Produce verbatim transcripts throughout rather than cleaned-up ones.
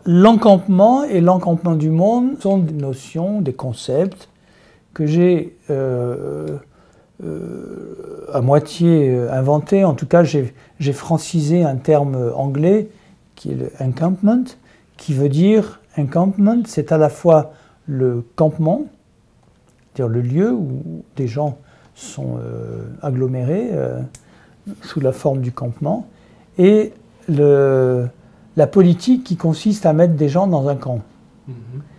l'encampement et l'encampement du monde sont des notions, des concepts que j'ai euh, euh, à moitié inventés. En tout cas, j'ai francisé un terme anglais qui est le encampment, qui veut dire, encampment, c'est à la fois le campement, c'est-à-dire le lieu où des gens sont euh, agglomérés euh, sous la forme du campement, et le, la politique qui consiste à mettre des gens dans un camp. Mmh.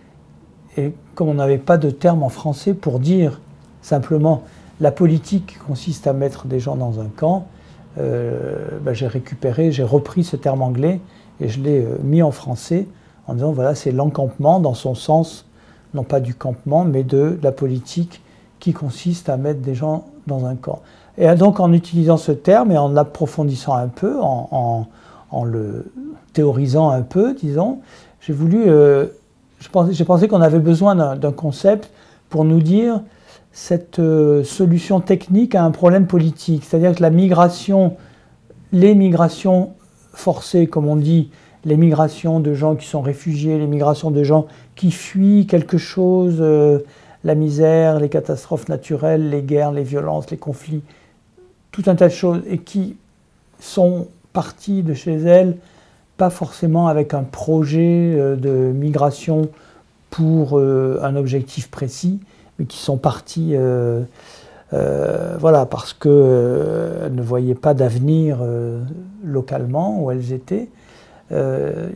Et comme on n'avait pas de terme en français pour dire simplement la politique qui consiste à mettre des gens dans un camp, euh, ben j'ai récupéré, j'ai repris ce terme anglais et je l'ai euh, mis en français en disant voilà, c'est l'encampement dans son sens, non pas du campement, mais de la politique qui consiste à mettre des gens dans un camp. Et donc en utilisant ce terme et en l'approfondissant un peu, en, en, en le théorisant un peu, disons, j'ai voulu, euh, j'ai pensé, pensé qu'on avait besoin d'un concept pour nous dire cette euh, solution technique à un problème politique. C'est-à-dire que la migration, les migrations forcées, comme on dit, les migrations de gens qui sont réfugiés, les migrations de gens qui fuient quelque chose, euh, la misère, les catastrophes naturelles, les guerres, les violences, les conflits, tout un tas de choses, et qui sont partis de chez elles, pas forcément avec un projet euh, de migration pour euh, un objectif précis, mais qui sont partis euh, euh, voilà, parce qu'elles euh, ne voyaient pas d'avenir euh, localement où elles étaient, euh,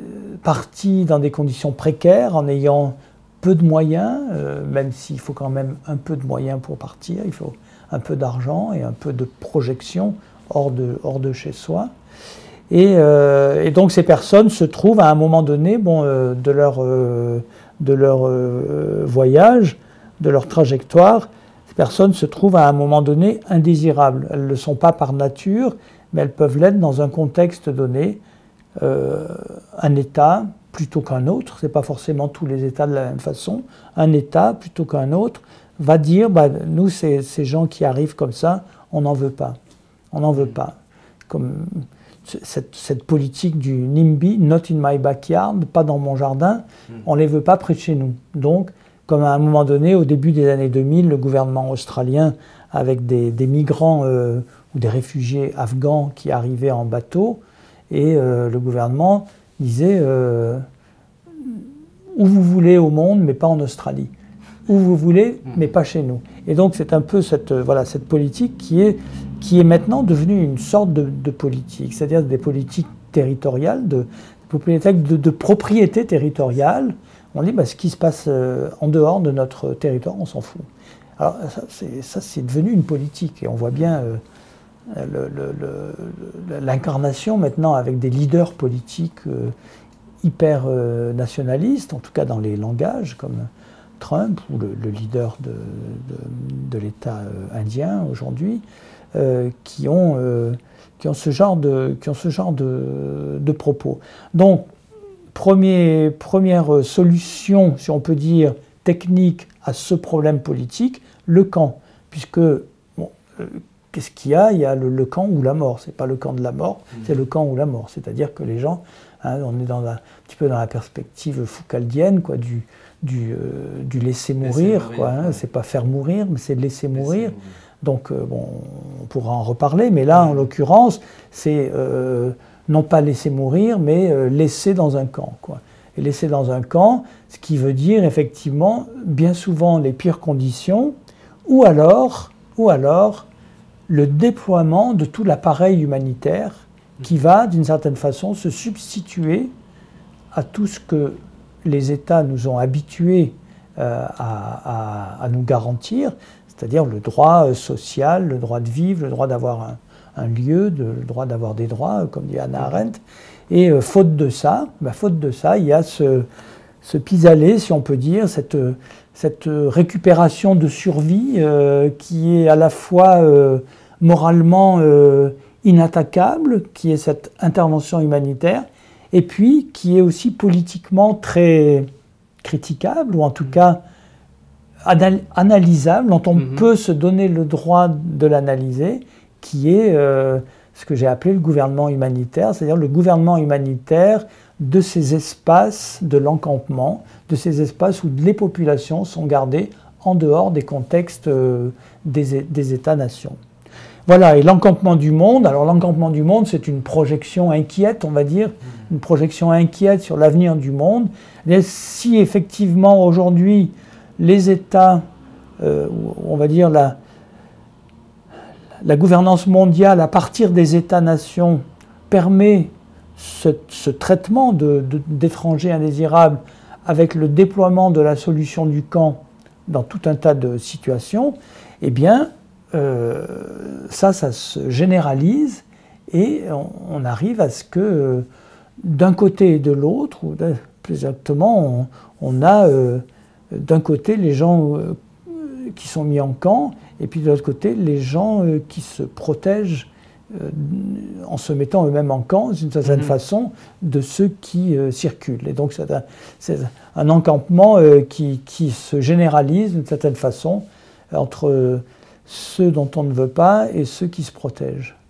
partis dans des conditions précaires en ayant peu de moyens, euh, même s'il faut quand même un peu de moyens pour partir, il faut un peu d'argent et un peu de projection hors de, hors de chez soi. Et, euh, et donc ces personnes se trouvent à un moment donné bon, euh, de leur, euh, de leur euh, voyage, de leur trajectoire, ces personnes se trouvent à un moment donné indésirables. Elles ne le sont pas par nature, mais elles peuvent l'être dans un contexte donné. Euh, un État plutôt qu'un autre, ce n'est pas forcément tous les États de la même façon, un État plutôt qu'un autre va dire, bah, nous, ces, ces gens qui arrivent comme ça, on n'en veut pas. On n'en veut pas. Comme cette, cette politique du NIMBY, not in my backyard, pas dans mon jardin, on ne les veut pas près de chez nous. Donc, comme à un moment donné, au début des années deux mille, le gouvernement australien, avec des, des migrants euh, ou des réfugiés afghans qui arrivaient en bateau, et euh, le gouvernement disait euh, où vous voulez au monde, mais pas en Australie. Où vous voulez, mais pas chez nous. Et donc c'est un peu cette, euh, voilà, cette politique qui est, qui est maintenant devenue une sorte de, de politique, c'est-à-dire des politiques territoriales, de, de, de propriété territoriale. On dit bah, ce qui se passe euh, en dehors de notre territoire, on s'en fout. Alors ça c'est devenu une politique et on voit bien euh, l'incarnation maintenant avec des leaders politiques euh, hyper euh, nationalistes, en tout cas dans les langages, comme Trump ou le, le leader de, de, de l'État euh, indien aujourd'hui, euh, qui, ont, euh, qui ont ce genre de, qui ont ce genre de, de propos. Donc, premier, première solution, si on peut dire, technique à ce problème politique, le camp, puisque bon, euh, qu'est-ce qu'il y a? Il y a le, le camp ou la mort. C'est pas le camp de la mort, mmh. c'est le camp ou la mort. C'est-à-dire que les gens, hein, on est dans la, un petit peu dans la perspective foucaldienne, quoi, du, du, euh, du laisser mourir. Laisser quoi, hein. Ouais. C'est pas faire mourir, mais c'est laisser mourir. Laisser Donc, euh, bon, on pourra en reparler, mais là, mmh. en l'occurrence, c'est euh, non pas laisser mourir, mais euh, laisser dans un camp, quoi. Et laisser dans un camp, ce qui veut dire effectivement, bien souvent, les pires conditions, ou alors, ou alors, le déploiement de tout l'appareil humanitaire qui va, d'une certaine façon, se substituer à tout ce que les États nous ont habitués euh, à, à, à nous garantir, c'est-à-dire le droit social, le droit de vivre, le droit d'avoir un, un lieu, de, le droit d'avoir des droits, comme dit Hannah Arendt. Et euh, faute de ça, bah, faute de ça, il y a ce, ce pis-aller, si on peut dire, cette, cette récupération de survie euh, qui est à la fois euh, moralement euh, inattaquable, qui est cette intervention humanitaire, et puis qui est aussi politiquement très critiquable, ou en tout cas anal analysable, dont on mm-hmm. peut se donner le droit de l'analyser, qui est euh, ce que j'ai appelé le gouvernement humanitaire, c'est-à-dire le gouvernement humanitaire de ces espaces de l'encampement, de ces espaces où les populations sont gardées en dehors des contextes euh, des, des États-nations. Voilà, et l'encampement du monde, alors l'encampement du monde, c'est une projection inquiète, on va dire, une projection inquiète sur l'avenir du monde. Et si effectivement aujourd'hui les États, euh, on va dire la, la gouvernance mondiale à partir des États-nations permet ce, ce traitement de, de, d'étrangers indésirables avec le déploiement de la solution du camp dans tout un tas de situations, eh bien, euh, ça, ça se généralise et on, on arrive à ce que euh, d'un côté et de l'autre, ou plus exactement, on, on a euh, d'un côté les gens euh, qui sont mis en camp, et puis de l'autre côté les gens euh, qui se protègent euh, en se mettant eux-mêmes en camp, d'une certaine mmh. façon, de ceux qui euh, circulent. Et donc c'est un, c'est un encampement euh, qui, qui se généralise d'une certaine façon entre euh, ceux dont on ne veut pas et ceux qui se protègent.